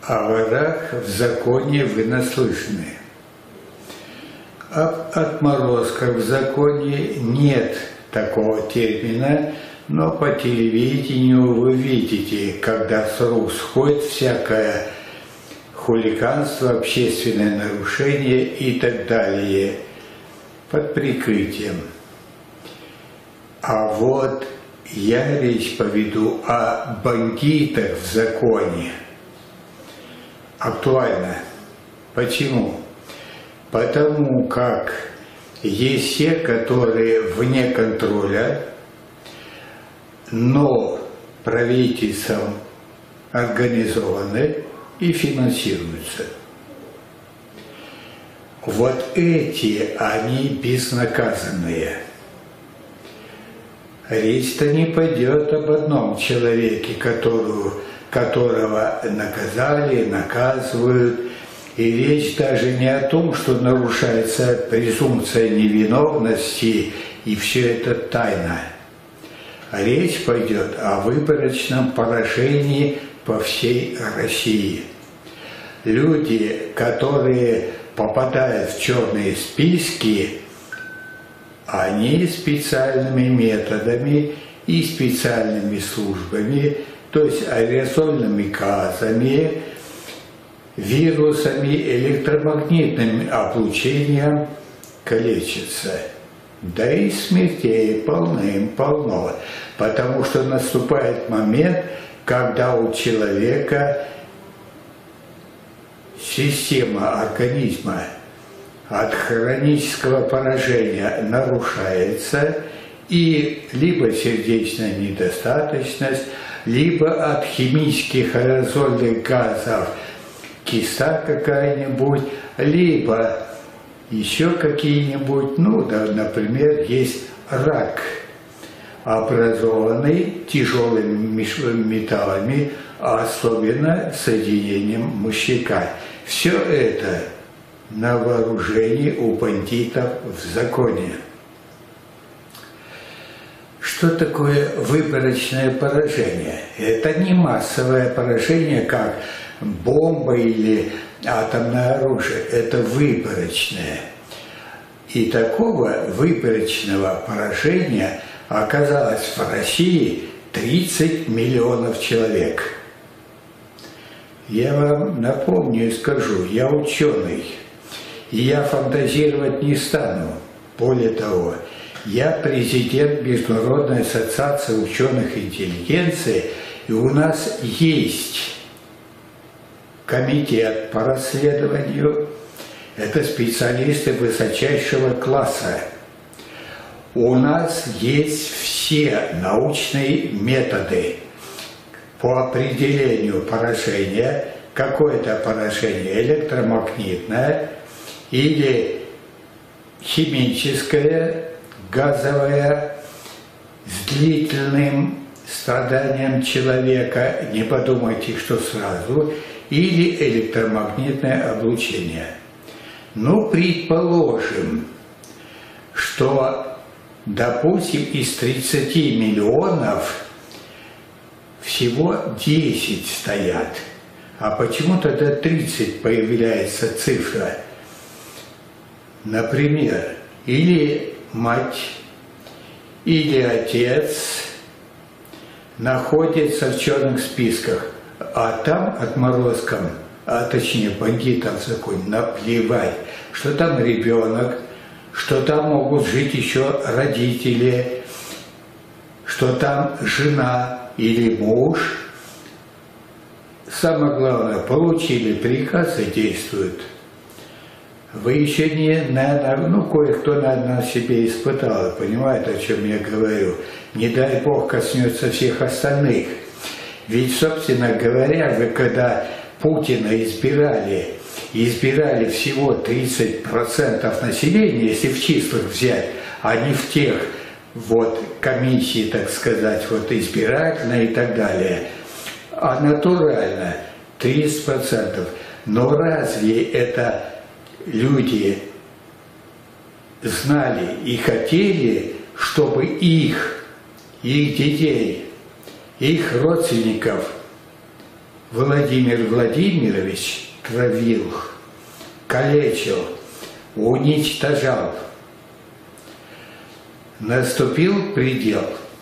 О ворах в законе вы наслышаны. Об отморозках в законе нет такого термина, но по телевидению вы видите, когда с рук сходит всякое хулиганство, общественное нарушение и так далее под прикрытием. А вот я речь поведу о бандитах в законе. Актуально. Почему? Потому как есть те, которые вне контроля, но правительством организованы и финансируются. Вот эти, они безнаказанные. Речь-то не пойдет об одном человеке, которого наказали, наказывают. И речь даже не о том, что нарушается презумпция невиновности, и все это тайна. А речь пойдет о выборочном поражении по всей России. Люди, которые попадают в черные списки, они специальными методами и специальными службами, то есть аэрозольными газами, вирусами, электромагнитным облучением калечатся. Да и смертей полным-полно, потому что наступает момент, когда у человека система организма от хронического поражения нарушается, и либо сердечная недостаточность, либо от химических аэрозольных газов киста какая-нибудь, либо еще какие-нибудь, ну, да, например, есть рак, образованный тяжелыми металлами, особенно соединением мышьяка. Все это на вооружении у бандитов в законе. Что такое выборочное поражение? Это не массовое поражение, как бомба или атомное оружие. Это выборочное. И такого выборочного поражения оказалось в России 30 миллионов человек. Я вам напомню и скажу, я ученый, и я фантазировать не стану. Более того, я президент Международной ассоциации ученых интеллигенции, и у нас есть комитет по расследованию, это специалисты высочайшего класса. У нас есть все научные методы по определению поражения, какое-то поражение электромагнитное или химическое, газовое, с длительным страданием человека, не подумайте, что сразу, или электромагнитное облучение. Ну, предположим, что, допустим, из 30 миллионов всего 10 стоят. А почему тогда 30 появляется цифра? Например, или мать, или отец находятся в черных списках, а там отморозкам, а точнее бандитам в законе, наплевать, что там ребенок, что там могут жить еще родители, что там жена или муж. Самое главное, получили приказ и действуют. Вы еще не, наверное, ну, кое-кто, наверное, себе испытал, понимаете, о чем я говорю. Не дай Бог коснется всех остальных. Ведь, собственно говоря, вы когда Путина избирали всего 30% населения, если в числах взять, а не в тех вот комиссии, так сказать, вот избирательные и так далее, а натурально 30%. Но разве это люди знали и хотели, чтобы их детей, их родственников Владимир Владимирович травил, калечил, уничтожал. Наступил предел.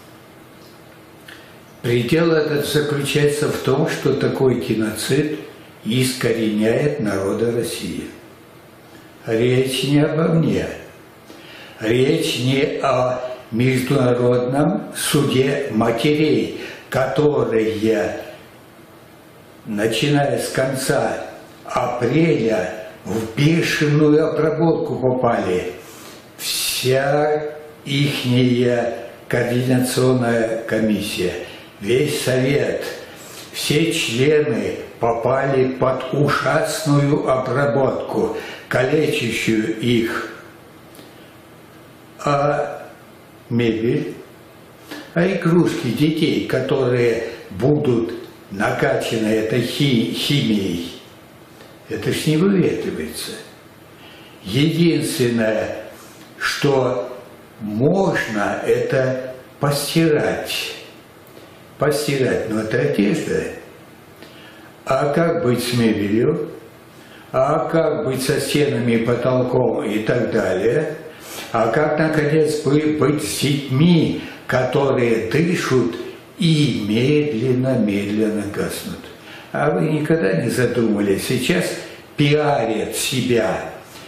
Предел этот заключается в том, что такой геноцид искореняет народа России. Речь не обо мне. Речь не о Международном суде матерей, которые, начиная с конца апреля, в бешеную обработку попали. Вся ихняя координационная комиссия, весь совет, все члены попали под ужасную обработку, калечащую их. А мебель, а игрушки детей, которые будут накачаны этой химией, это ж не выветривается. Единственное, что можно, это постирать. Постирать, но это одежда. А как быть с мебелью? А как быть со стенами, потолком и так далее? А как, наконец, быть с детьми, которые дышат и медленно-медленно гаснут? А вы никогда не задумывались? Сейчас пиарят себя.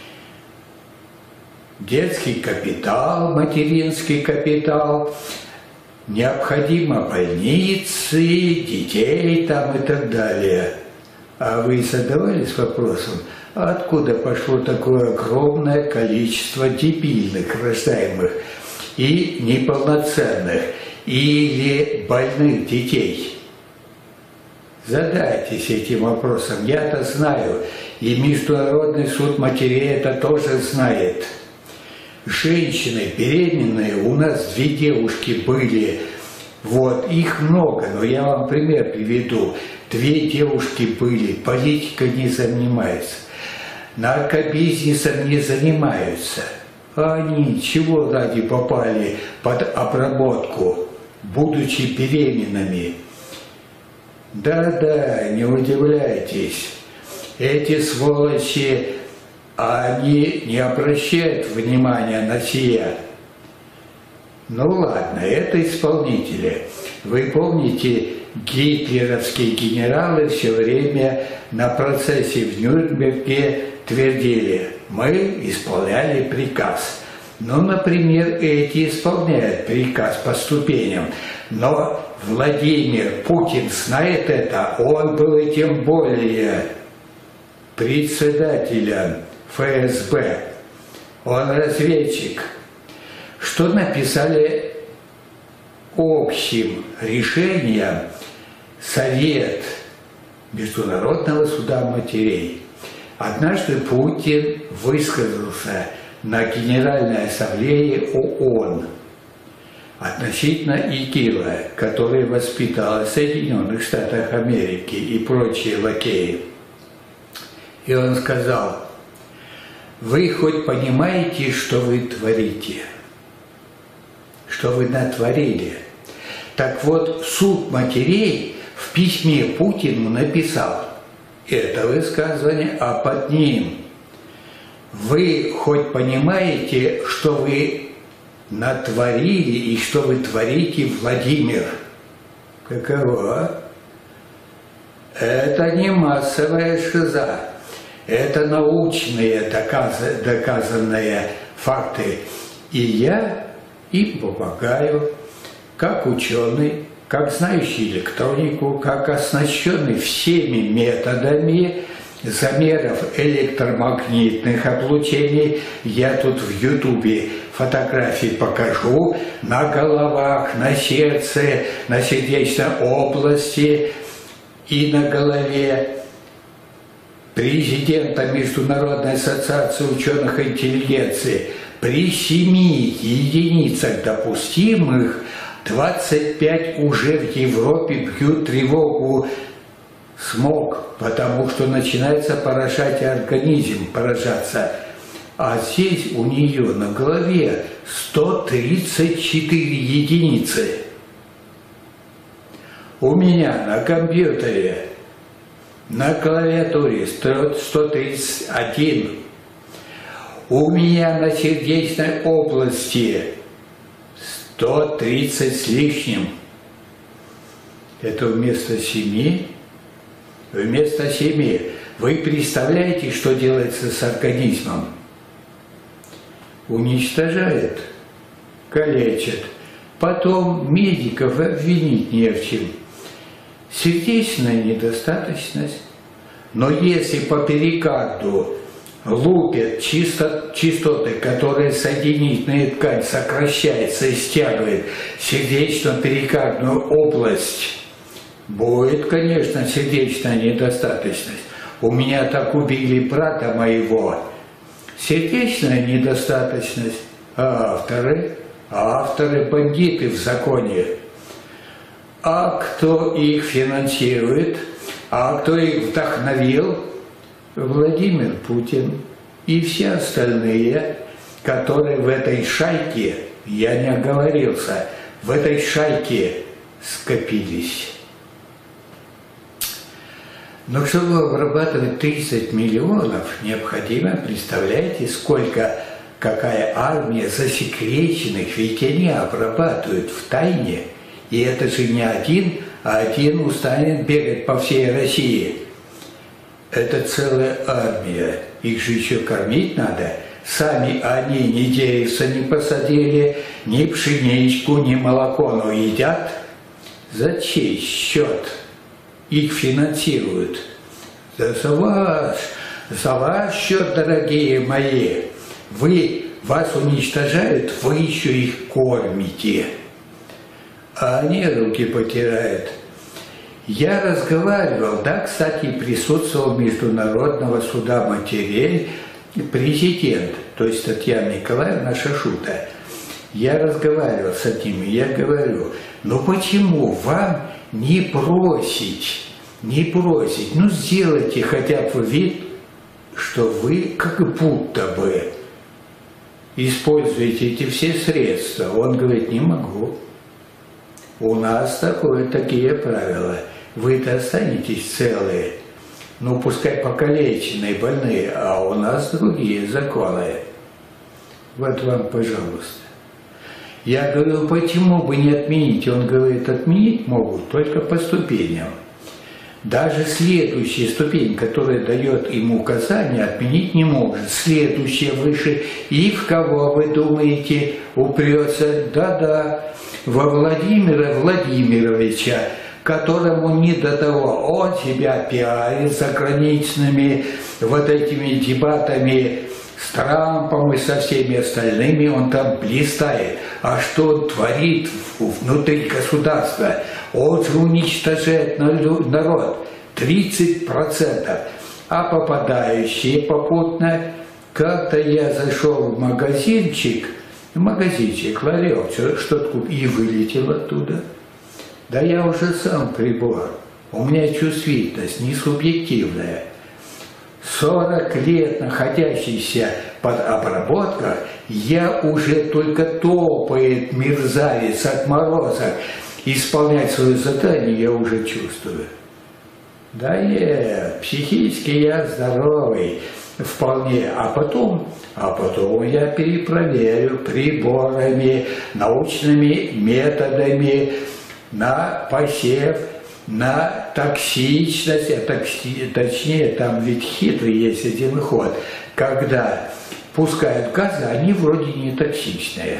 Детский капитал, материнский капитал, необходимо больницы, детей там и так далее. А вы задавались вопросом, откуда пошло такое огромное количество дебильных рождаемых и неполноценных или больных детей? Задайтесь этим вопросом. Я-то знаю, и Международный суд матерей это тоже знает. Женщины беременные, у нас 2 девушки были, вот, их много, но я вам пример приведу. 2 девушки были, политикой не занимаются, наркобизнесом не занимаются. А они чего ради попали под обработку, будучи беременными? Да-да, не удивляйтесь, эти сволочи, они не обращают внимания на сия. Ну ладно, это исполнители. Вы помните, гитлеровские генералы все время на процессе в Нюрнберге твердили: мы исполняли приказ. Ну, например, эти исполняют приказ по ступеням, но Владимир Путин знает это, он был и тем более председателем ФСБ, он разведчик. Что написали общим решением Совет Международного суда матерей? Однажды Путин высказался на Генеральной Ассамблее ООН относительно ИГИЛа, который воспитал в Соединенных Штатах Америки и прочие лакеи. И он сказал: вы хоть понимаете, что вы творите? Что вы натворили? Так вот, суд матерей в письме Путину написал это высказывание, а под ним: вы хоть понимаете, что вы натворили и что вы творите, Владимир? Каково? Это не массовая шиза. Это научные доказанные факты. И я им помогаю, как ученый, как знающий электронику, как оснащенный всеми методами замеров электромагнитных облучений. Я тут в Ютубе фотографии покажу на головах, на сердце, на сердечной области и на голове президента Международной ассоциации ученых интеллигенции. При 7 единицах допустимых 25 уже в Европе бьют тревогу смог, потому что начинается поражать организм, поражаться. А здесь у нее на голове 134 единицы. У меня на компьютере на клавиатуре 131. У меня на сердечной области 130 с лишним. Это вместо 7. Вместо 7. Вы представляете, что делается с организмом? Уничтожает, калечит. Потом медиков обвинить не в чем. Сердечная недостаточность. Но если по перикарду лупят частоты, которые соединительная ткань сокращается и стягивает сердечно-перикардную область, будет, конечно, сердечная недостаточность. У меня так убили брата моего. Сердечная недостаточность. А авторы? Авторы бандиты в законе. А кто их финансирует? А кто их вдохновил? Владимир Путин и все остальные, которые в этой шайке, я не оговорился, в этой шайке скопились. Но чтобы обрабатывать 30 миллионов, необходимо, представляете, какая армия засекреченных, ведь они обрабатывают в тайне. И это же не один, а один устанет бегать по всей России. Это целая армия. Их же еще кормить надо. Сами они ни деревца не посадили, ни пшеничку, ни молоко, но едят. За чей счет их финансируют? За ваш счет, дорогие мои. Вас уничтожают, вы еще их кормите. А они руки потирают. Я разговаривал, да, кстати, присутствовал Международного суда матерей президент, то есть Татьяна Николаевна Шашута. Я разговаривал с ними, я говорю, ну почему вам не бросить, ну сделайте хотя бы вид, что вы как будто бы используете эти все средства. Он говорит, не могу. У нас такие правила. Вы-то останетесь целые, ну пускай покалеченные, больные, а у нас другие законы. Вот вам, пожалуйста. Я говорю, почему бы не отменить? Он говорит, отменить могут только по ступеням. Даже следующая ступень, которая дает им указания, отменить не может. Следующая выше. И в кого, вы думаете, упрется? Да-да, во Владимира Владимировича, которому не до того. Он себя пиарит заграничными вот этими дебатами с Трампом и со всеми остальными. Он там блистает. А что он творит внутри государства? Он же уничтожает народ 30%. А попадающие попутно, как-то я зашел в магазинчик, ларек, что-то купил, и вылетел оттуда. Да я уже сам прибор, у меня чувствительность не субъективная. 40 лет находящийся под обработкой, я уже только топает мерзавец от мороза. Исполнять свое задание я уже чувствую. Да нет, психически я здоровый вполне, а потом я перепроверю приборами, научными методами на посев, на токсичность, точнее, там ведь хитрый есть один ход, когда пускают газы, они вроде не токсичные.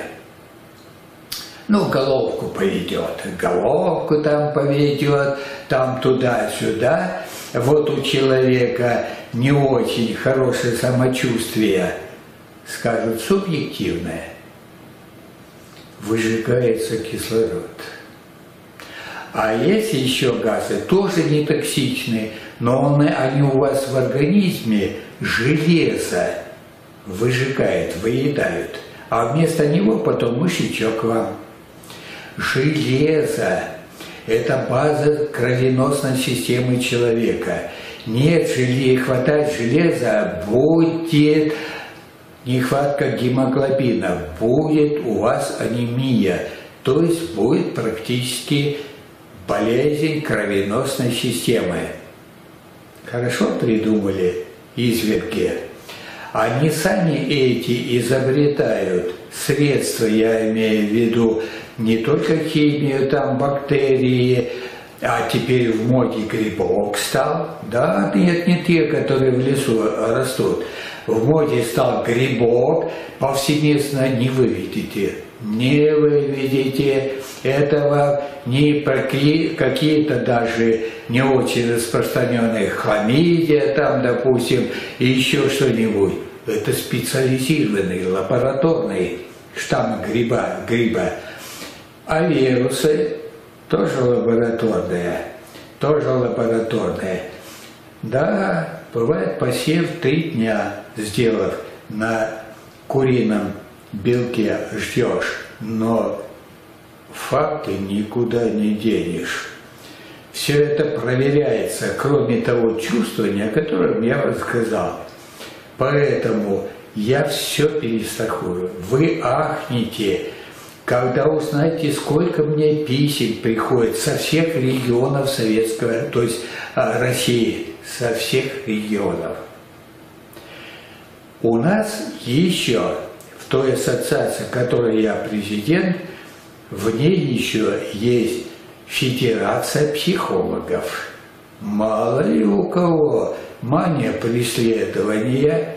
Ну, головку поведет, головку там поведет, там туда-сюда. Вот у человека не очень хорошее самочувствие, скажут, субъективное. Выжигается кислород. А есть еще газы, тоже не токсичные, но они у вас в организме железо выжигает, выедают. А вместо него потом мышечок вам. Железо – это база кровеносной системы человека. Нет хватает железа, будет нехватка гемоглобина, будет у вас анемия, то есть будет практически болезнь кровеносной системы. хорошо придумали изверги. Они сами эти изобретают средства, я имею в виду не только химию, там бактерии, а теперь в моде грибок стал. Да, нет, не те, которые в лесу растут. В моде стал грибок, повсеместно не выведете. Не выведете этого ни про какие-то даже не очень распространенные хламидия, там, допустим, и еще что-нибудь. Это специализированный лабораторный штамм гриба. А вирусы тоже лабораторные. Да, бывает посев 3 дня, сделав на курином белке, ждешь, но факты никуда не денешь. Все это проверяется, кроме того чувствования, о котором я вам сказал. Поэтому я все перестрахую. Вы ахнете, когда узнаете, сколько мне писем приходит со всех регионов советского, то есть России, со всех регионов. У нас еще в той ассоциации, которой я президент, в ней еще есть Федерация психологов. Мало ли у кого мания преследования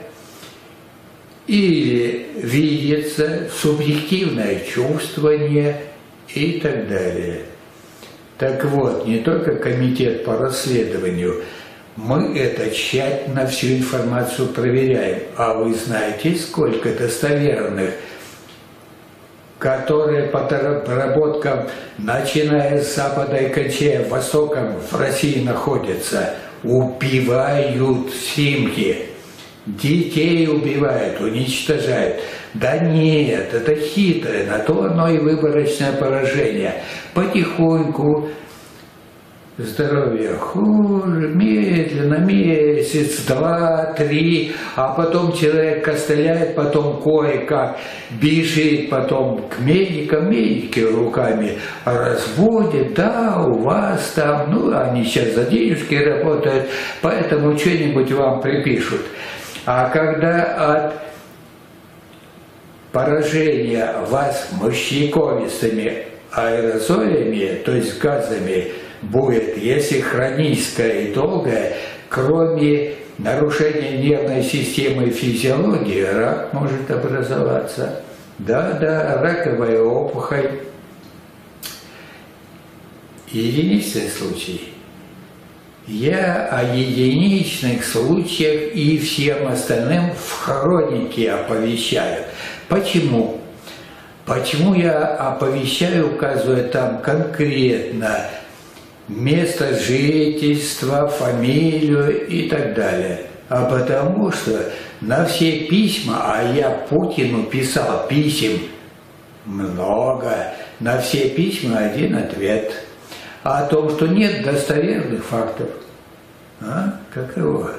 или видится субъективное чувствование и так далее. Так вот, не только комитет по расследованию, мы это тщательно всю информацию проверяем. А вы знаете, сколько достоверных, которые по проработкам, начиная с Запада и кончая Востоком, в России находятся, убивают семьи, детей убивают, уничтожают. Да нет, это хитрое, на то оно и выборочное поражение. Потихоньку здоровье хуже, медленно, месяц, 2, 3, а потом человек костыляет, потом кое-как бежит, потом к медикам, медики руками разводят, да, у вас там, ну, они сейчас за денежки работают, поэтому что-нибудь вам припишут. А когда от поражения вас мощниковистыми аэрозолями, то есть газами, будет, если хроническое и долгое, кроме нарушения нервной системы и физиологии, рак может образоваться. Да, раковая опухоль. Единичный случай. Я о единичных случаях и всем остальным в хронике оповещаю. Почему? Почему я оповещаю, указывая там конкретно место жительства, фамилию и так далее? А потому что на все письма, а я Путину писал писем много, на все письма один ответ. А о том, что нет достоверных фактов. Каково?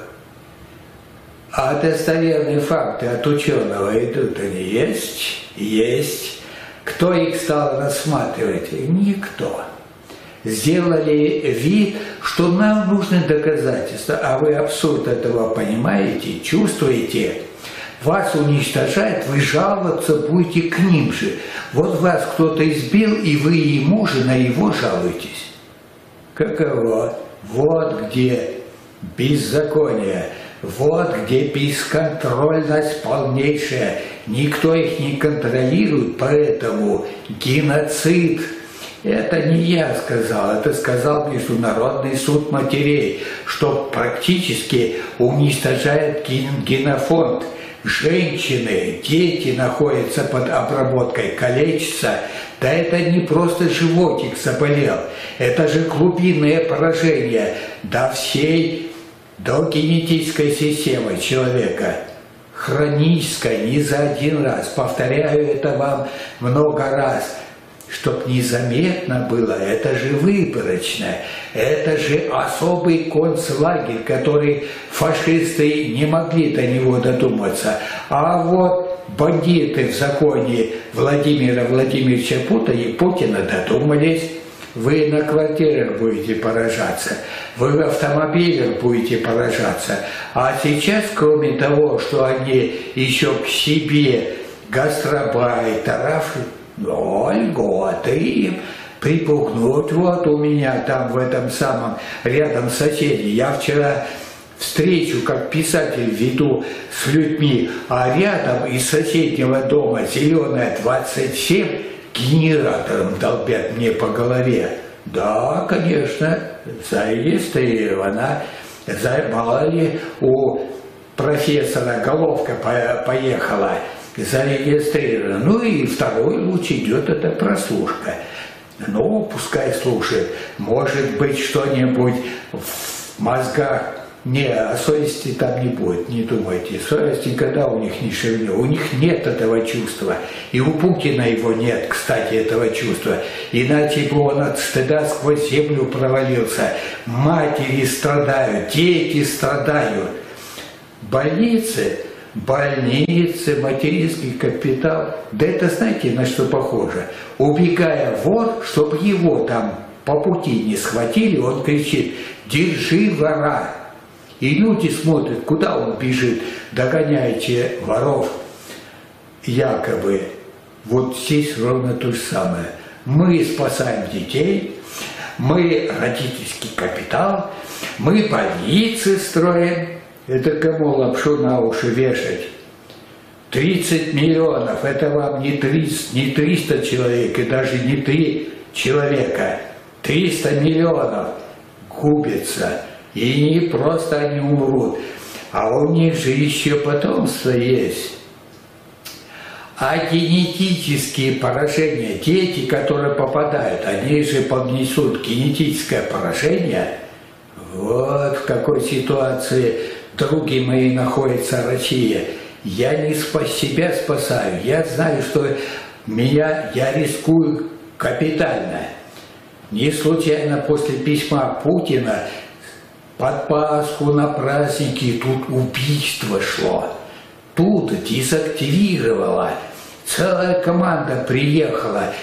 А достоверные факты от ученого идут, они есть? Есть. Кто их стал рассматривать? Никто. Сделали вид, что нам нужны доказательства, а вы абсурд этого понимаете, чувствуете? Вас уничтожают, вы жаловаться будете к ним же. Вот вас кто-то избил, и вы ему же на его жалуетесь. Каково? Вот где беззаконие, вот где бесконтрольность полнейшая. Никто их не контролирует, поэтому геноцид. Это не я сказал, это сказал Международный суд матерей, что практически уничтожает генофонд. Женщины, дети находятся под обработкой, калечатся. Да это не просто животик заболел, это же глубинное поражение до всей, до генетической системы человека. Хроническое, не за один раз, повторяю это вам много раз. Чтоб незаметно было, это же выборочное, это же особый концлагерь, который фашисты не могли до него додуматься. А вот бандиты в законе Владимира Владимировича Путина додумались. вы на квартирах будете поражаться, вы в автомобилях будете поражаться. А сейчас, кроме того, что они еще к себе гастробайтеров, льготы им припугнуть. Вот у меня там в этом самом рядом соседи. Я вчера встречу как писатель веду с людьми, а рядом из соседнего дома зеленая 27 генератором долбят мне по голове. Да, конечно, зарегистрирована. Мало ли, у профессора головка поехала, зарегистрирована. Ну и второй луч идет, это прослушка. Ну, пускай слушает. Может быть, что-нибудь в мозгах. Не, а совести там не будет, не думайте. Совесть никогда у них не шевелит. У них нет этого чувства. И у Путина его нет, кстати, этого чувства. Иначе бы он от стыда сквозь землю провалился. Матери страдают, дети страдают. Больницы, материнский капитал. Да это знаете, на что похоже? Убегая вор, чтобы его там по пути не схватили, он кричит: «Держи вора!» И люди смотрят, куда он бежит, догоняйте воров, якобы. Вот здесь ровно то же самое. Мы спасаем детей, мы родительский капитал, мы больницы строим. Это кому лапшу на уши вешать? 30 миллионов, это вам не 300 человек и даже не 3 человека. 300 миллионов губится. И не просто они умрут, а у них же еще потомство есть. А генетические поражения, дети, которые попадают, они же поднесут генетическое поражение. Вот в какой ситуации, други мои, находится Россия. Я не себя спасаю, я знаю, что я рискую капитально. Не случайно после письма Путина под Пасху на праздники тут убийство шло. Тут дезактивировала. Целая команда приехала,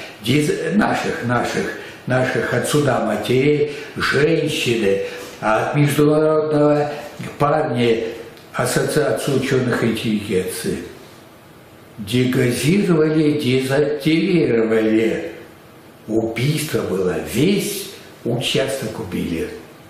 наших отсюда матерей, женщины, от международного парня Ассоциации ученых интеллигенции. Дегазировали, дезактивировали. Убийство было, весь участок убили.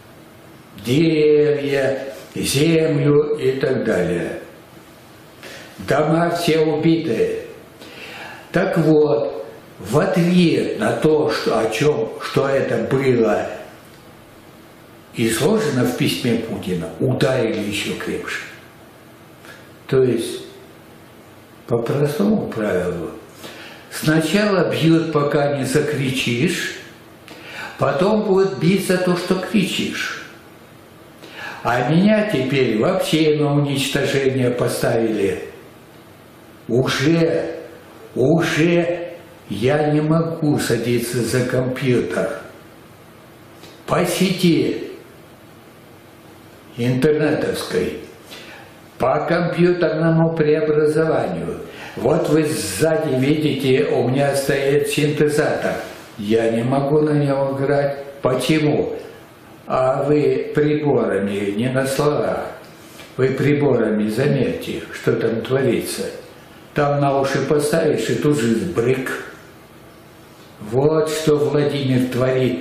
Деревья, землю и так далее. Дома все убиты. Так вот, в ответ на то, что это было изложено в письме Путина, ударили еще крепче. То есть, по простому правилу, сначала бьют, пока не закричишь, потом будут бить за то, что кричишь. А меня теперь вообще на уничтожение поставили. Уже я не могу садиться за компьютер. По сети интернетовской, по компьютерному преобразованию. Вот вы сзади видите, у меня стоит синтезатор. Я не могу на нем играть. Почему? А вы приборами, не на словах, вы приборами заметьте, что там творится. Там на уши поставишь, и тут же брык. Вот что Владимир творит.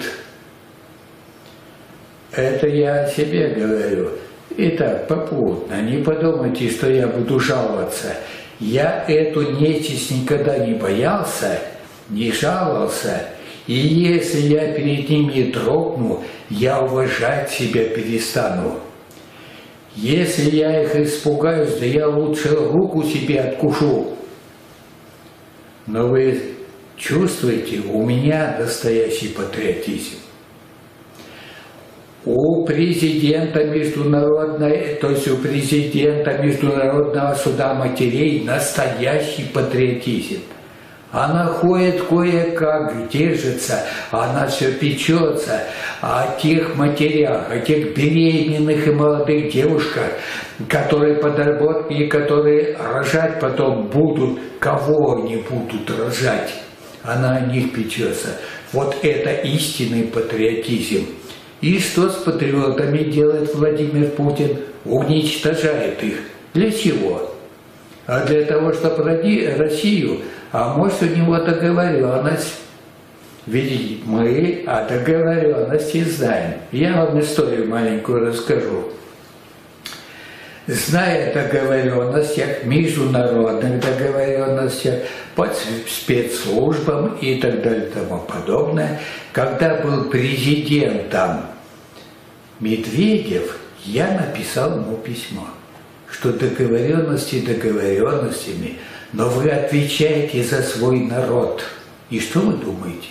Это я о себе говорю. Итак, попутно, не подумайте, что я буду жаловаться. Я эту нечисть никогда не боялся, не жаловался. И если я перед ними дрогну, я уважать себя перестану. Если я их испугаюсь, да я лучше руку себе откушу. Но вы чувствуете, у меня настоящий патриотизм. У президента у президента Международного суда матерей настоящий патриотизм. Она ходит кое-как, держится, она все печется о тех матерях, о тех беременных и молодых девушках, которые подработки, которые рожать потом будут, кого они будут рожать. она о них печется. Вот это истинный патриотизм. И что с патриотами делает Владимир Путин? Уничтожает их. Для чего? А для того, чтобы родить Россию, а может, у него договоренность. Ведь мы о договоренности знаем. Я вам историю маленькую расскажу. Зная о договоренностях, международных договоренностях, по спецслужбам и так далее и тому подобное, когда был президентом Медведев, я написал ему письмо, что договоренности договоренностями, но вы отвечаете за свой народ. И что вы думаете?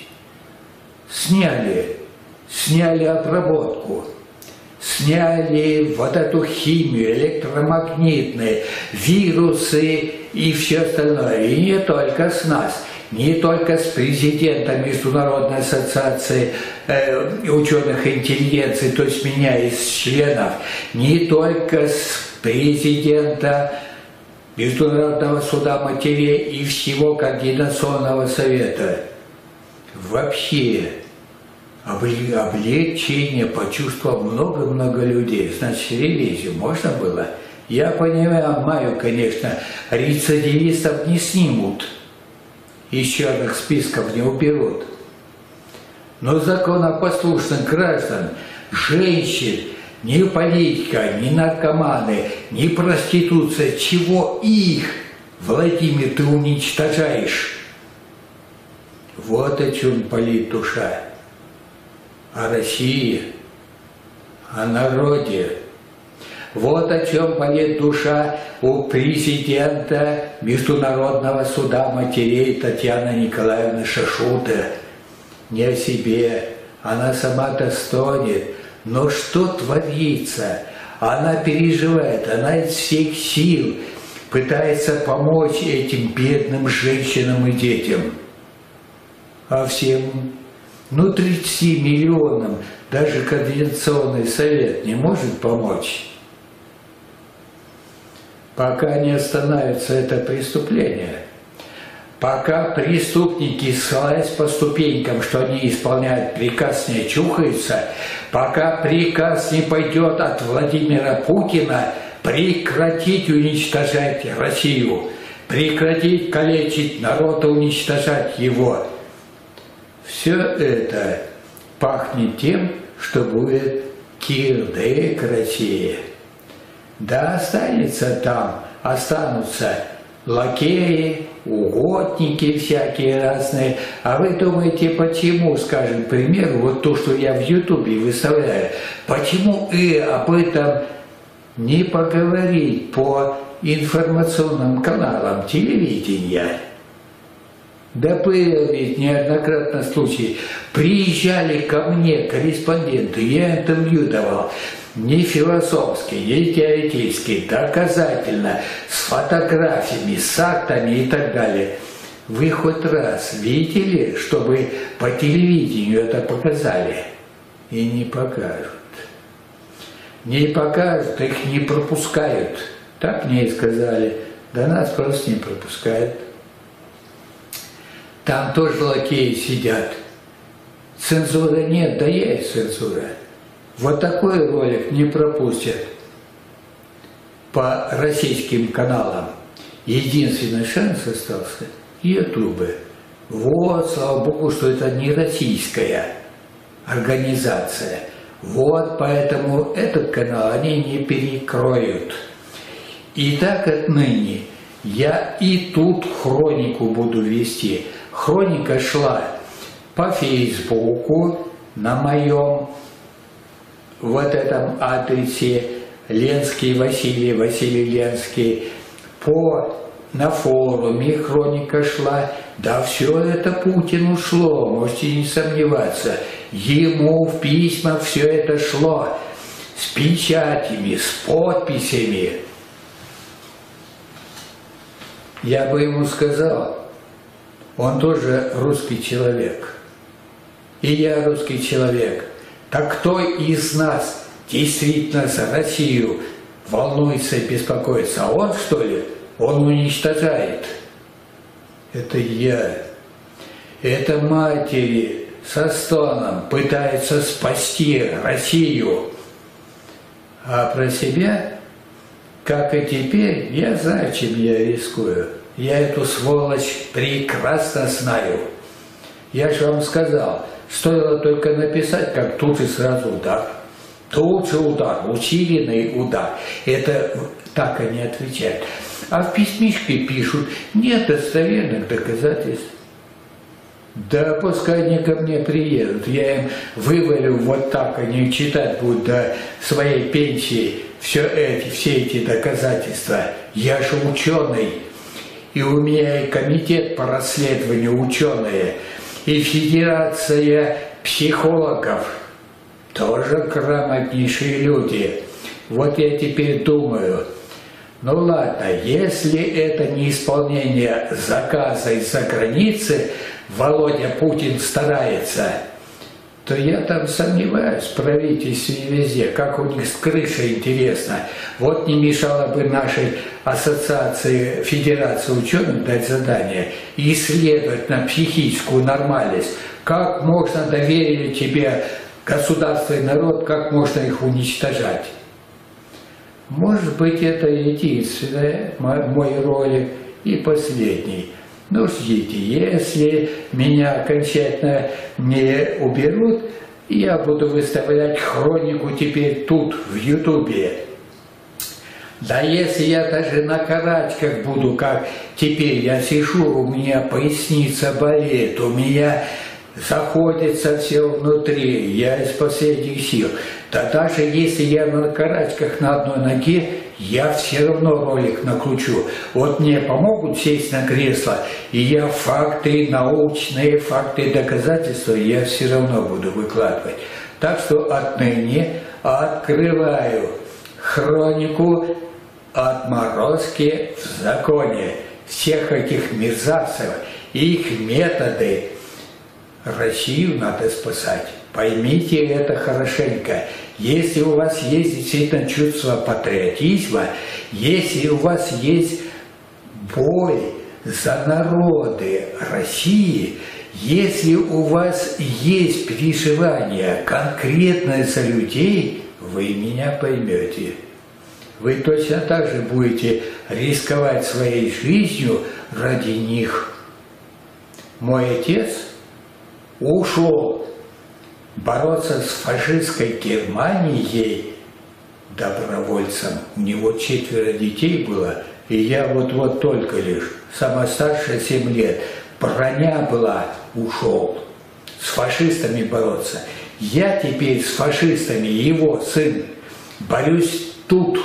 Сняли обработку. Сняли вот эту химию, электромагнитные, вирусы и все остальное. И не только с нас, не только с президента Международной ассоциации ученых интеллигенции, то есть меня из членов, не только с президента Международного суда матерей и всего Координационного совета. Вообще облегчение почувствовал много-много людей. Значит, ревизию можно было? Я понимаю, конечно, рецидивистов не снимут, из черных списков не уберут. Но законопослушных граждан, женщин, ни политика, ни наркоманы, ни проституция, чего их, Владимир, ты уничтожаешь? Вот о чем палит душа. О России, о народе. Вот о чем болит душа у президента Международного суда матерей Татьяны Николаевны Шашуты. Не о себе, она сама-то стонет, но что творится? Она переживает, она из всех сил пытается помочь этим бедным женщинам и детям. А всем... 30 миллионам даже Координационный совет не может помочь. Пока не остановится это преступление, пока преступники, ссылаясь по ступенькам, что они исполняют приказ, не очухаются, пока приказ не пойдет от Владимира Путина прекратить уничтожать Россию, прекратить калечить народ и уничтожать его, все это пахнет тем, что будет кирдык России. Да, останутся лакеи, угодники всякие разные. А вы думаете, почему, скажем, к примеру, вот то, что я в Ютубе выставляю, почему и об этом не поговорить по информационным каналам телевидения? Да был ведь неоднократно случай. Приезжали ко мне корреспонденты, я интервью давал, не философский, не теоретический, доказательно, с фотографиями, с актами и так далее. Вы хоть раз видели, чтобы по телевидению это показали? И не покажут. Не покажут, их не пропускают. Так мне и сказали. Да нас просто не пропускают. Там тоже лакеи сидят. Цензуры нет, да есть цензура. Вот такой ролик не пропустят по российским каналам. Единственный шанс остался – Ютубы. Вот, слава Богу, что это не российская организация. Вот поэтому этот канал они не перекроют. И так отныне я и тут хронику буду вести. Хроника шла по Фейсбуку на моем вот этом адресе Ленский Василий, Василий Ленский, на форуме хроника шла. Да все это Путину шло, можете не сомневаться. Ему в письмах все это шло с печатями, с подписями. Я бы ему сказал, он тоже русский человек. И я русский человек. Так кто из нас действительно за Россию волнуется и беспокоится? А он, что ли? Он уничтожает. Это я. Это матери со стоном пытаются спасти Россию. А про себя, как и теперь, я знаю, чем я рискую. Я эту сволочь прекрасно знаю. Я же вам сказал, стоило только написать, как тут же сразу удар. Тут же удар, усиленный удар. Это так они отвечают. А в письмишке пишут, нет достоверных доказательств. Да пускай они ко мне приедут, я им вывалю вот так, они читать будут до своей пенсии все эти доказательства. Я же ученый, и у меня и комитет по расследованию ученые, и федерация психологов, тоже грамотнейшие люди. Вот я теперь думаю, ну ладно, если это не исполнение заказа из-за границы, Володя Путин старается, то я там сомневаюсь в правительстве и везде, как у них с крышей интересно. Вот не мешало бы нашей ассоциации, федерации ученых дать задание исследовать на психическую нормальность, как можно доверить тебе государство и народ, как можно их уничтожать. Может быть, это единственный мой ролик и последний. Ну, ждите, если меня окончательно не уберут, я буду выставлять хронику теперь тут, в Ютубе. Да если я даже на карачках буду, как теперь я сижу, у меня поясница болит, у меня заходится все внутри, я из последних сил. Да даже если я на карачках на одной ноге, я все равно ролик накручу. Вот мне помогут сесть на кресло, и я факты, научные факты, доказательства, я все равно буду выкладывать. Так что отныне открываю хронику «Отморозки в законе». Всех этих мерзавцев и их методы. Россию надо спасать. Поймите это хорошенько. Если у вас есть действительно чувство патриотизма, если у вас есть боль за народы России, если у вас есть переживание конкретно за людей, вы меня поймете. Вы точно так же будете рисковать своей жизнью ради них. Мой отец ушел бороться с фашистской Германией добровольцем. У него 4 детей было, и я вот только лишь, самая старшая 7 лет, броня была, ушел с фашистами бороться. Я теперь с фашистами, его сын, борюсь тут,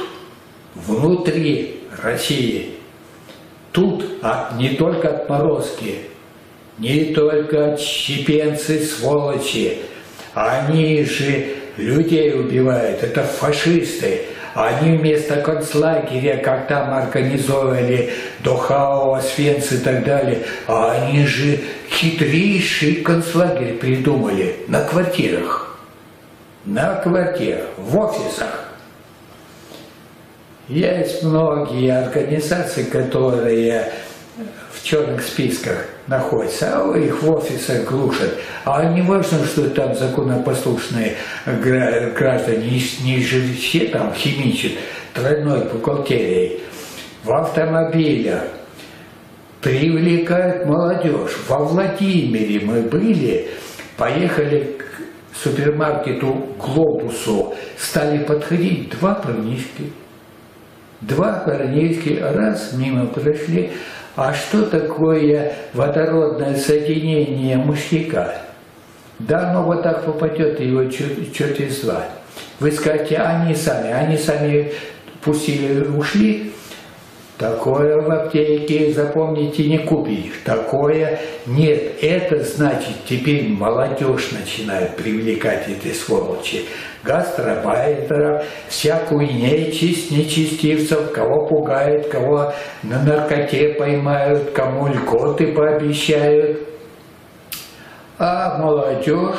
внутри России. Тут не только отморозки, не только отщепенцы, сволочи, они же людей убивают, это фашисты. Они вместо концлагеря, как там организовывали Дахау, Освенцим и так далее, они же хитрейший концлагерь придумали на квартирах, в офисах. Есть многие организации, которые в черных списках находятся, а их в офисах глушат. А не важно, что там законопослушные граждане не все там химичат тройной бухгалтерией. В автомобилях привлекают молодежь. Во Владимире мы были, поехали к супермаркету «Глобусу», стали подходить 2 парнишки. 2 парнишки раз мимо прошли. А что такое водородное соединение мышьяка? Да, оно вот так попадет, его чуть из 2. Вы скажете, они сами пустили, ушли. Такое в аптеке, запомните, не купишь. Такое нет. Это значит, теперь молодежь начинает привлекать эти сволочи. Гастробайтеров, всякую нечисть, нечестивцев, кого пугают, кого на наркоте поймают, кому льготы пообещают. А молодежь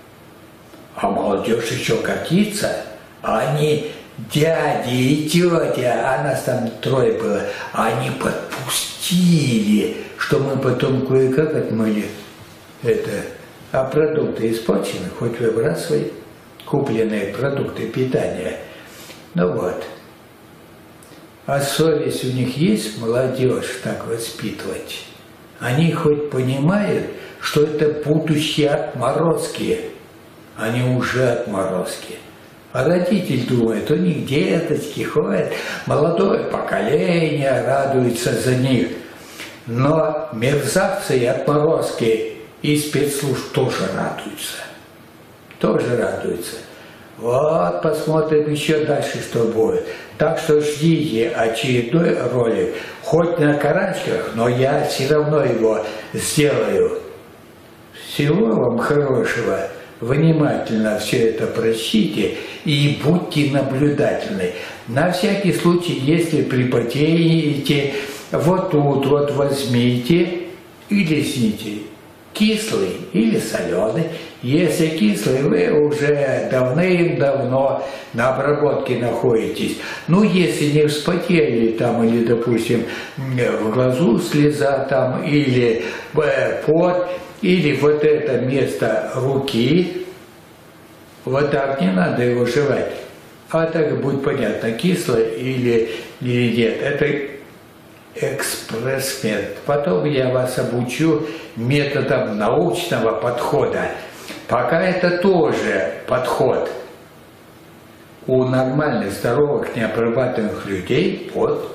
еще годится, они дяди и тетя, а нас там 3 было, они подпустили, что мы потом кое-как отмыли. а продукты испорчены, хоть выбрасывай купленные продукты питания. Ну вот. А совесть у них есть, молодежь так воспитывать? Они хоть понимают, что это будущие отморозки? Они уже отморозки. А родитель думает, у них деточки ходят, молодое поколение радуется за них. Но мерзавцы и отморозки из спецслужб тоже радуются. Тоже радуются. Вот, посмотрим еще дальше, что будет. Так что ждите очередной ролик. Хоть на карачках, но я все равно его сделаю. Всего вам хорошего. Внимательно все это прочтите и будьте наблюдательны. На всякий случай, если припотеете, вот тут вот возьмите и лизните. Кислый или соленый. Если кислый, вы уже давным-давно на обработке находитесь. Ну, если не вспотели там, или, допустим, в глазу слеза там, или пот, или вот это место руки, вот так не надо его жевать. А так будет понятно, кислое или нет. Это экспресс-метод. Потом я вас обучу методам научного подхода. Пока это тоже подход. У нормальных, здоровых, необрабатываемых людей под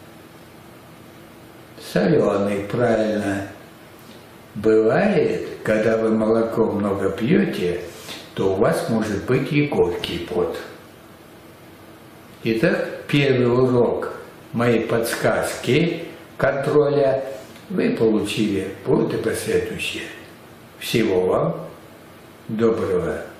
соленый, правильно. Бывает, когда вы молоко много пьете, то у вас может быть и горький пот. Итак, первый урок моей подсказки контроля вы получили. Будут и последующие. Всего вам доброго.